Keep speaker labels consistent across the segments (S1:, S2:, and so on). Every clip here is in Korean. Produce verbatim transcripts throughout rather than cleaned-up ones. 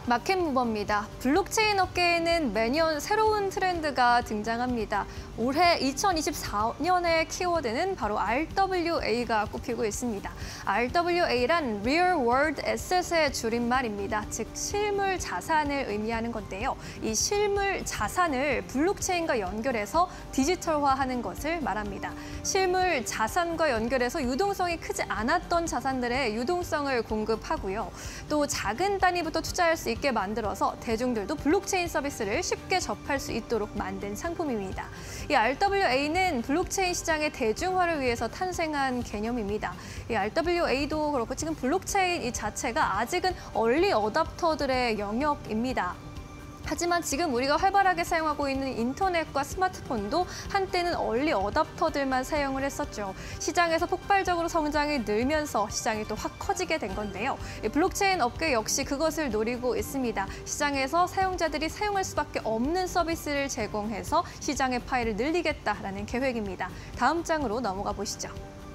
S1: 마켓무버입니다. 블록체인 업계에는 매년 새로운 트렌드가 등장합니다. 올해 이천이십사 년의 키워드는 바로 알더블유에이가 꼽히고 있습니다. 알더블유에이란 Real World Asset의 줄임말입니다. 즉 실물 자산을 의미하는 건데요. 이 실물 자산을 블록체인과 연결해서 디지털화하는 것을 말합니다. 실물 자산과 연결해서 유동성이 크지 않았던 자산들의 유동성을 공급하고요. 또 작은 단위부터 투자할 수 있게 만들어서 대중들도 블록체인 서비스를 쉽게 접할 수 있도록 만든 상품입니다. 이 알더블유에이는 블록체인 시장의 대중화를 위해서 탄생한 개념입니다. 이 알더블유에이도 그렇고 지금 블록체인 이 자체가 아직은 얼리 어답터들의 영역입니다. 하지만 지금 우리가 활발하게 사용하고 있는 인터넷과 스마트폰도 한때는 얼리 어답터들만 사용을 했었죠. 시장에서 폭발적으로 성장이 늘면서 시장이 또 확 커지게 된 건데요. 블록체인 업계 역시 그것을 노리고 있습니다. 시장에서 사용자들이 사용할 수밖에 없는 서비스를 제공해서 시장의 파이를 늘리겠다라는 계획입니다. 다음 장으로 넘어가 보시죠.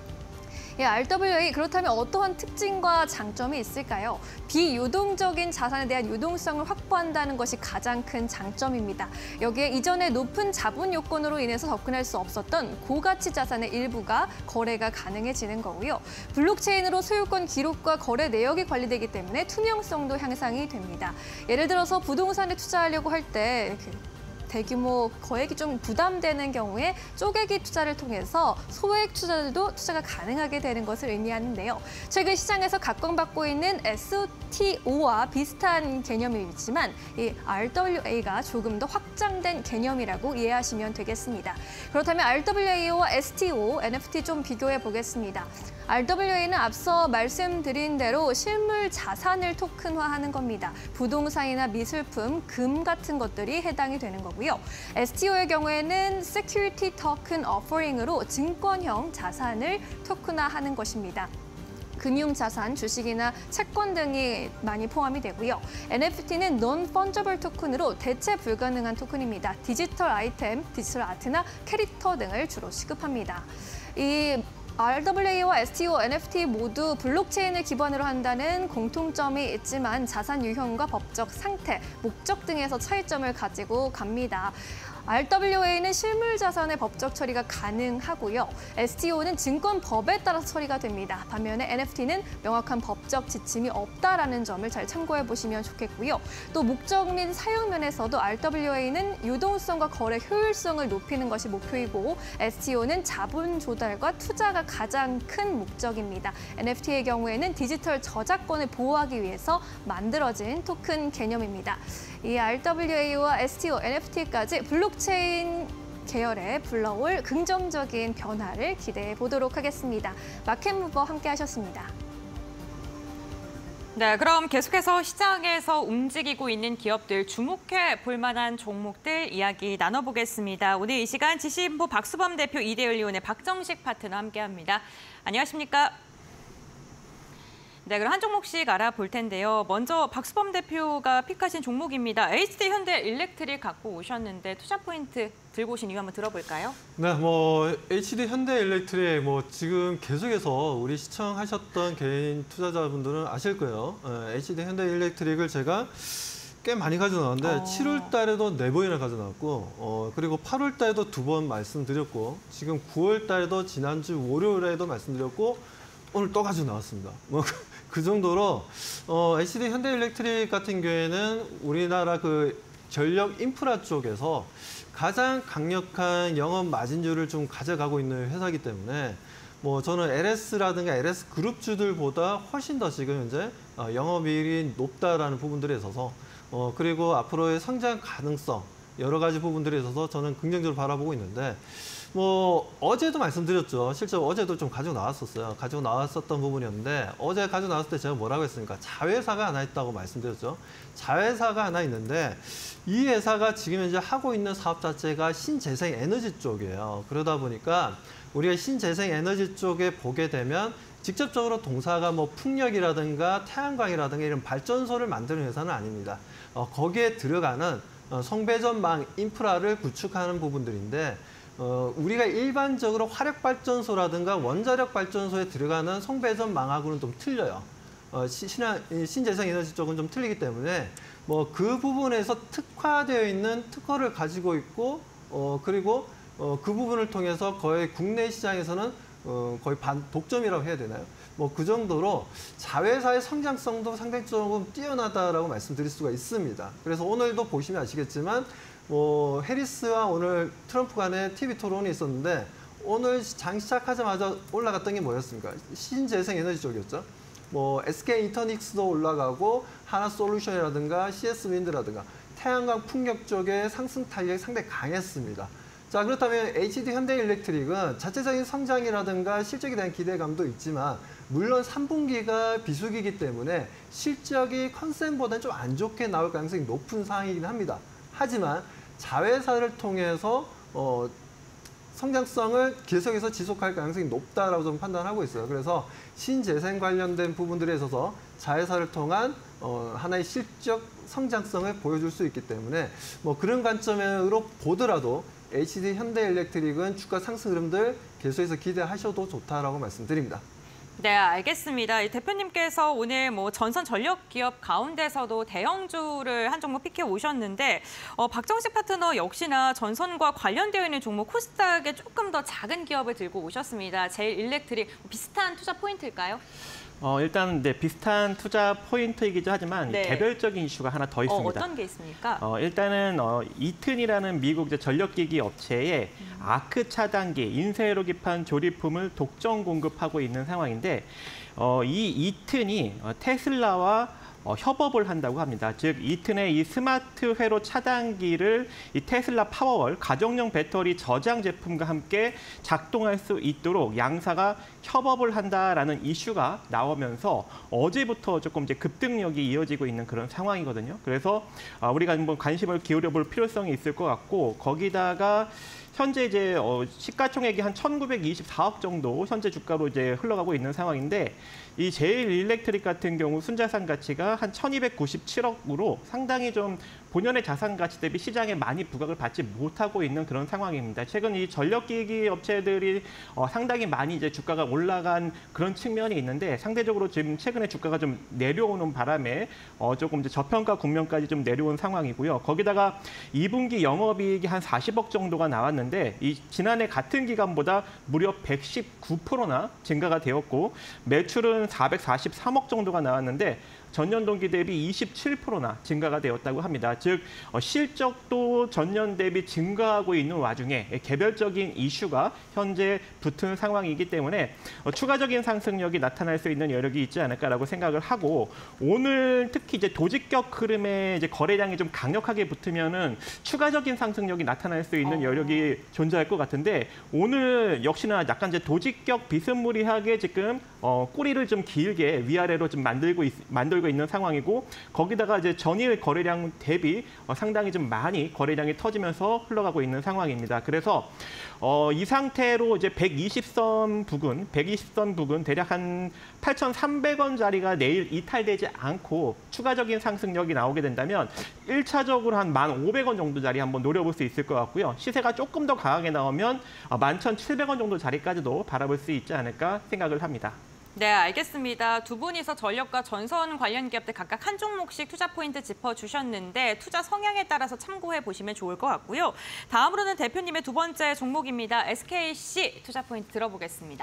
S1: 예, 알더블유에이 그렇다면 어떠한 특징과 장점이 있을까요? 비유동적인 자산에 대한 유동성을 확보한다는 것이 가장 큰 장점입니다. 여기에 이전에 높은 자본 요건으로 인해서 접근할 수 없었던 고가치 자산의 일부가 거래가 가능해지는 거고요. 블록체인으로 소유권 기록과 거래 내역이 관리되기 때문에 투명성도 향상이 됩니다. 예를 들어서 부동산에 투자하려고 할 때 대규모 거액이 좀 부담되는 경우에 쪼개기 투자를 통해서 소액 투자들도 투자가 가능하게 되는 것을 의미하는데요. 최근 시장에서 각광받고 있는 에스티오와 비슷한 개념이지만 이 알더블유에이가 조금 더 확장된 개념이라고 이해하시면 되겠습니다. 그렇다면 알더블유에이와 에스티오, 엔에프티 좀 비교해 보겠습니다. 알더블유에이는 앞서 말씀드린 대로 실물 자산을 토큰화하는 겁니다. 부동산이나 미술품, 금 같은 것들이 해당이 되는 거고요. 에스티오의 경우에는 Security Token Offering으로 증권형 자산을 토큰화하는 것입니다. 금융자산, 주식이나 채권 등이 많이 포함이 되고요. 엔에프티는 Non-Fungible 토큰으로 대체 불가능한 토큰입니다. 디지털 아이템, 디지털 아트나 캐릭터 등을 주로 취급합니다. 이 알더블유에이와 에스티오, 엔에프티 모두 블록체인을 기반으로 한다는 공통점이 있지만 자산 유형과 법적 상태, 목적 등에서 차이점을 가지고 갑니다. 알더블유에이는 실물 자산의 법적 처리가 가능하고요. 에스티오는 증권법에 따라서 처리가 됩니다. 반면에 엔에프티는 명확한 법적 지침이 없다라는 점을 잘 참고해 보시면 좋겠고요. 또 목적 및 사용 면에서도 알더블유에이는 유동성과 거래 효율성을 높이는 것이 목표이고 에스티오는 자본 조달과 투자가 가장 큰 목적입니다. 엔에프티의 경우에는 디지털 저작권을 보호하기 위해서 만들어진 토큰 개념입니다. 이 알더블유에이와 에스티오, 엔에프티까지 블록체인 계열에 불러올 긍정적인 변화를 기대해 보도록 하겠습니다. 마켓무버 함께 하셨습니다.
S2: 네, 그럼 계속해서 시장에서 움직이고 있는 기업들, 주목해 볼 만한 종목들 이야기 나눠보겠습니다. 오늘 이 시간 지식인포 박수범 대표, 이데일리온의 박정식 파트너 함께합니다. 안녕하십니까? 네, 그럼 한 종목씩 알아볼 텐데요. 먼저 박수범 대표가 픽하신 종목입니다. 에이치디현대일렉트릭 갖고 오셨는데 투자 포인트 들고 오신 이유 한번 들어볼까요?
S3: 네, 뭐 에이치디현대일렉트릭 뭐 지금 계속해서 우리 시청하셨던 개인 투자자분들은 아실 거예요. 에이치디현대일렉트릭을 제가 꽤 많이 가져나왔는데 어... 칠월 달에도 네 번이나 가져나왔고 어, 그리고 팔월 달에도 두 번 말씀드렸고 지금 구월 달에도 지난주 월요일에도 말씀드렸고 오늘 또 가져나왔습니다. 뭐 그 정도로 어, 에이치디현대일렉트릭 같은 경우에는 우리나라 그 전력 인프라 쪽에서 가장 강력한 영업 마진율을 좀 가져가고 있는 회사이기 때문에 뭐 저는 엘에스라든가 엘에스 그룹주들보다 훨씬 더 지금 현재 어, 영업이익이 높다라는 부분들에 있어서 어, 그리고 앞으로의 성장 가능성 여러 가지 부분들에 있어서 저는 긍정적으로 바라보고 있는데 뭐 어제도 말씀드렸죠. 실제로 어제도 좀 가지고 나왔었어요. 가지고 나왔었던 부분이었는데 어제 가지고 나왔을 때 제가 뭐라고 했습니까? 자회사가 하나 있다고 말씀드렸죠. 자회사가 하나 있는데 이 회사가 지금 현재 하고 있는 사업 자체가 신재생 에너지 쪽이에요. 그러다 보니까 우리가 신재생 에너지 쪽에 보게 되면 직접적으로 동사가 뭐 풍력이라든가 태양광이라든가 이런 발전소를 만드는 회사는 아닙니다. 어, 거기에 들어가는 어, 송배전망 인프라를 구축하는 부분들인데 어, 우리가 일반적으로 화력발전소라든가 원자력발전소에 들어가는 송배전망하고는 좀 틀려요. 어, 신, 신재생 에너지 쪽은 좀 틀리기 때문에 뭐 그 부분에서 특화되어 있는 특허를 가지고 있고 어 그리고 어 그 부분을 통해서 거의 국내 시장에서는 어 거의 반 독점이라고 해야 되나요? 뭐 그 정도로 자회사의 성장성도 상당히 조금 뛰어나다라고 말씀드릴 수가 있습니다. 그래서 오늘도 보시면 아시겠지만 뭐 해리스와 오늘 트럼프 간의 티비 토론이 있었는데 오늘 장 시작하자마자 올라갔던 게 뭐였습니까? 신재생 에너지 쪽이었죠. 뭐 에스케이 이터닉스도 올라가고 하나솔루션이라든가 씨에스윈드라든가 태양광 풍력 쪽의 상승 탄력이 상당히 강했습니다. 자, 그렇다면 에이치디 현대일렉트릭은 자체적인 성장이라든가 실적에 대한 기대감도 있지만 물론 삼 분기가 비수기이기 때문에 실적이 컨센보다는 좀 안 좋게 나올 가능성이 높은 상황이긴 합니다. 하지만 자회사를 통해서 어, 성장성을 계속해서 지속할 가능성이 높다라고 좀 판단하고 있어요. 그래서 신재생 관련된 부분들에 있어서 자회사를 통한 어, 하나의 실적 성장성을 보여줄 수 있기 때문에 뭐 그런 관점으로 보더라도 에이치디 현대일렉트릭은 주가 상승 흐름들 계속해서 기대하셔도 좋다라고 말씀드립니다.
S2: 네, 알겠습니다. 대표님께서 오늘 뭐 전선 전력 기업 가운데서도 대형주를 한 종목 픽해 오셨는데 어, 박정식 파트너 역시나 전선과 관련되어 있는 종목 코스닥에 조금 더 작은 기업을 들고 오셨습니다. 제일일렉트릭 비슷한 투자 포인트일까요?
S4: 어, 일단 네, 비슷한 투자 포인트이기도 하지만
S2: 네.
S4: 개별적인 이슈가 하나 더 있습니다.
S2: 어, 어떤 게 있습니까?
S4: 어, 일단은 어, 이튼이라는 미국 이제 전력기기 업체에 음. 아크 차단기, 인쇄로 기판 조립품을 독점 공급하고 있는 상황인데 어, 이 이튼이 어, 테슬라와 어, 협업을 한다고 합니다. 즉 이튼의 이 스마트 회로 차단기를 이 테슬라 파워월 가정용 배터리 저장 제품과 함께 작동할 수 있도록 양사가 협업을 한다라는 이슈가 나오면서 어제부터 조금 이제 급등력이 이어지고 있는 그런 상황이거든요. 그래서 아, 우리가 한번 관심을 기울여볼 필요성이 있을 것 같고 거기다가 현재 이제 어, 시가총액이 한 천구백이십사억 정도 현재 주가로 이제 흘러가고 있는 상황인데 이 제일일렉트릭 같은 경우 순자산 가치가 한 천이백구십칠억으로 상당히 좀 본연의 자산 가치 대비 시장에 많이 부각을 받지 못하고 있는 그런 상황입니다. 최근 이 전력기기 업체들이 어, 상당히 많이 이제 주가가 올라간 그런 측면이 있는데 상대적으로 지금 최근에 주가가 좀 내려오는 바람에 어, 조금 이제 저평가 국면까지 좀 내려온 상황이고요. 거기다가 이 분기 영업이익이 한 사십억 정도가 나왔는데 이 지난해 같은 기간보다 무려 백십구 퍼센트나 증가가 되었고 매출은 사백사십삼억 정도가 나왔는데 전년 동기 대비 이십칠 퍼센트나 증가가 되었다고 합니다. 즉 어, 실적도 전년 대비 증가하고 있는 와중에 개별적인 이슈가 현재 붙은 상황이기 때문에 어, 추가적인 상승력이 나타날 수 있는 여력이 있지 않을까라고 생각을 하고 오늘 특히 이제 도직격 흐름에 이제 거래량이 좀 강력하게 붙으면은 추가적인 상승력이 나타날 수 있는 여력이 존재할 것 같은데 오늘 역시나 약간 이제 도직격 비스무리하게 지금 어, 꼬리를 좀 길게 위아래로 좀 만들고 있, 만들고 있는 상황이고 거기다가 이제 전일 거래량 대비 어, 상당히 좀 많이 거래량이 터지면서 흘러가고 있는 상황입니다. 그래서 어, 이 상태로 이제 백이십 선 부근, 백이십 선 부근 대략 한 팔천삼백 원짜리가 내일 이탈되지 않고 추가적인 상승력이 나오게 된다면 일 차적으로 한 만 오백 원 정도짜리 한번 노려볼 수 있을 것 같고요. 시세가 조금 더 강하게 나오면 만 천칠백 원 정도 자리까지도 바라볼 수 있지 않을까 생각을 합니다.
S2: 네, 알겠습니다. 두 분이서 전력과 전선 관련 기업들 각각 한 종목씩 투자 포인트 짚어주셨는데 투자 성향에 따라서 참고해 보시면 좋을 것 같고요. 다음으로는 대표님의 두 번째 종목입니다. 에스케이씨 투자 포인트 들어보겠습니다.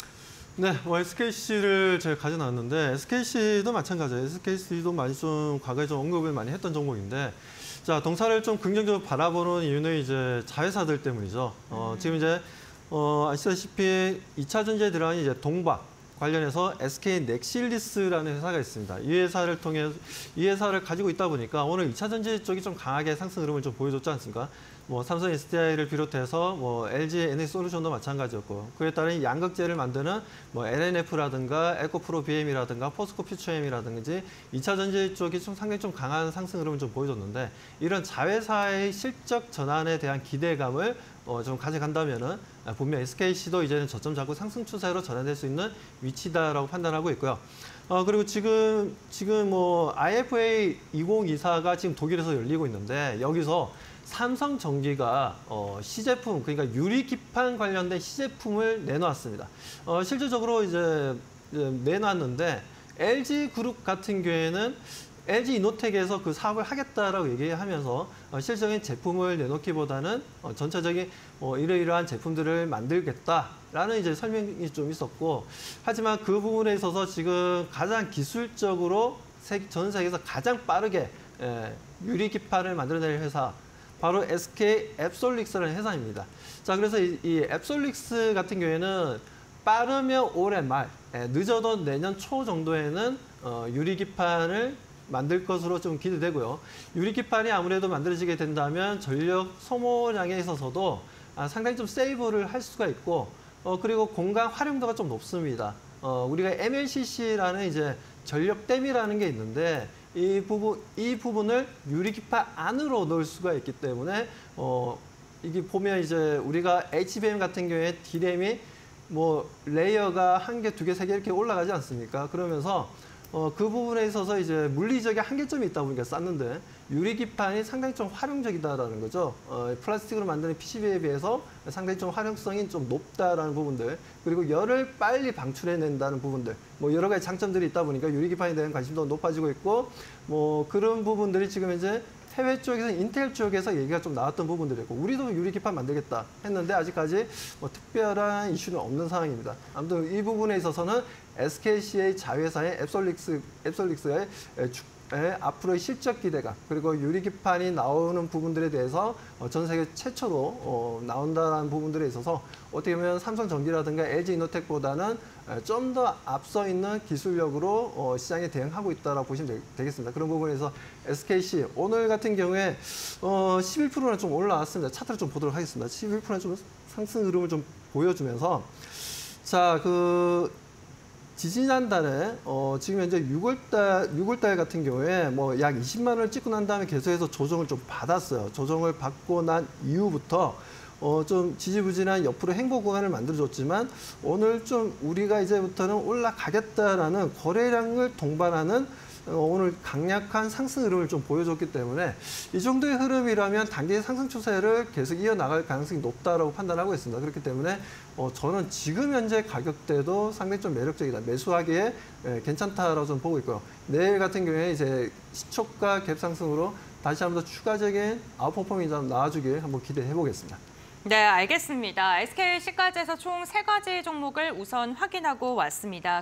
S3: 네, 뭐 에스케이씨를 제가 가져놨는데 에스케이씨도 마찬가지예요. 에스케이씨도 많이 좀 과거에 좀 언급을 많이 했던 종목인데 자 동사를 좀 긍정적으로 바라보는 이유는 이제 자회사들 때문이죠. 어, 지금 이제 어, 아시다시피 이 차 전지에 들어간 이제 동박 관련해서 에스케이 넥실리스라는 회사가 있습니다. 이 회사를 통해 이 회사를 가지고 있다 보니까 오늘 이 차 전지 쪽이 좀 강하게 상승 흐름을 좀 보여줬지 않습니까? 뭐 삼성 에스디아이를 비롯해서 뭐 엘지 에너지솔루션도 마찬가지였고 그에 따른 양극재를 만드는 뭐 엘엔에프라든가 에코프로 비엠이라든가 포스코 퓨처엠이라든지 이 차 전지 쪽이 좀 상당히 좀 강한 상승 흐름을 좀 보여줬는데 이런 자회사의 실적 전환에 대한 기대감을 어, 좀 가져간다면은 분명 에스케이씨도 이제는 저점 잡고 상승 추세로 전환될 수 있는 위치다라고 판단하고 있고요. 어, 그리고 지금 지금 뭐 아이에프에이 이천이십사가 지금 독일에서 열리고 있는데 여기서 삼성전기가 어, 시제품 그러니까 유리기판 관련된 시제품을 내놓았습니다. 어, 실질적으로 이제, 이제 내놨는데 엘지그룹 같은 경우에는 엘지 이노텍에서 그 사업을 하겠다라고 얘기하면서 어, 실질적인 제품을 내놓기보다는 어, 전체적인 어, 이러이러한 제품들을 만들겠다라는 이제 설명이 좀 있었고, 하지만 그 부분에 있어서 지금 가장 기술적으로 세, 전 세계에서 가장 빠르게 예, 유리 기판을 만들어낼 회사, 바로 에스케이 앱솔릭스라는 회사입니다. 자, 그래서 이, 이 앱솔릭스 같은 경우에는 빠르면 올해 말, 예, 늦어도 내년 초 정도에는 어, 유리 기판을 만들 것으로 좀 기대되고요. 유리 기판이 아무래도 만들어지게 된다면 전력 소모량에 있어서도 아, 상당히 좀 세이브를 할 수가 있고, 어, 그리고 공간 활용도가 좀 높습니다. 어, 우리가 엠엘씨씨라는 이제 전력댐이라는 게 있는데, 이 부분, 이 부분을 유리 기판 안으로 넣을 수가 있기 때문에, 어, 이게 보면 이제 우리가 에이치비엠 같은 경우에 디램이 뭐 레이어가 한 개, 두 개, 세 개 이렇게 올라가지 않습니까? 그러면서 어, 그 부분에 있어서 이제 물리적인 한계점이 있다 보니까 쌌는데, 유리 기판이 상당히 좀 활용적이다라는 거죠. 어, 플라스틱으로 만드는 피씨비에 비해서 상당히 좀 활용성이 좀 높다라는 부분들, 그리고 열을 빨리 방출해낸다는 부분들, 뭐 여러 가지 장점들이 있다 보니까 유리 기판에 대한 관심도 높아지고 있고, 뭐 그런 부분들이 지금 이제 해외 쪽에서 인텔 쪽에서 얘기가 좀 나왔던 부분들이고, 우리도 유리 기판 만들겠다 했는데 아직까지 뭐 특별한 이슈는 없는 상황입니다. 아무튼 이 부분에 있어서는 에스케이씨의 자회사의 앱솔릭스, 앱솔릭스의 주, 의 앞으로의 실적 기대감, 그리고 유리 기판이 나오는 부분들에 대해서 전 세계 최초로 어, 나온다는 부분들에 있어서 어떻게 보면 삼성전기라든가 엘지 이노텍보다는 좀 더 앞서 있는 기술력으로 어, 시장에 대응하고 있다고 보시면 되겠습니다. 그런 부분에서 에스케이씨 오늘 같은 경우에 어, 십일 퍼센트나 좀 올라왔습니다. 차트를 좀 보도록 하겠습니다. 십일 퍼센트 좀 상승 흐름을 좀 보여주면서, 자, 그 지지난달에 어, 지금 현재 유월달 유월달 같은 경우에 뭐 약 이십만 원을 찍고 난 다음에 계속해서 조정을 좀 받았어요. 조정을 받고 난 이후부터 어, 좀 지지부진한 옆으로 행보 구간을 만들어줬지만, 오늘 좀 우리가 이제부터는 올라가겠다라는 거래량을 동반하는 어, 오늘 강력한 상승 흐름을 좀 보여줬기 때문에 이 정도의 흐름이라면 단기 상승 추세를 계속 이어나갈 가능성이 높다라고 판단하고 있습니다. 그렇기 때문에 어, 저는 지금 현재 가격대도 상당히 좀 매력적이다. 매수하기에 예, 괜찮다라고 좀 보고 있고요. 내일 같은 경우에 이제 시초가 갭 상승으로 다시 한번 더 추가적인 아웃퍼포밍이 좀 나와주길 한번 기대해 보겠습니다.
S2: 네, 알겠습니다. 에스케이씨까지 해서 총 세 가지 종목을 우선 확인하고 왔습니다.